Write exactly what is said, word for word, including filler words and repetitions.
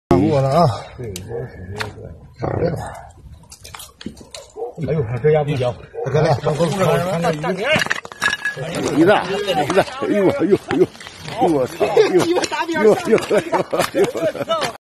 过了啊！ 对，这是这个。 哎呦，这鸭不小，来来，上锅上看看大点。 一大一大，哎呦哎呦哎呦，我操！哎呦哎呦哎呦哎呦！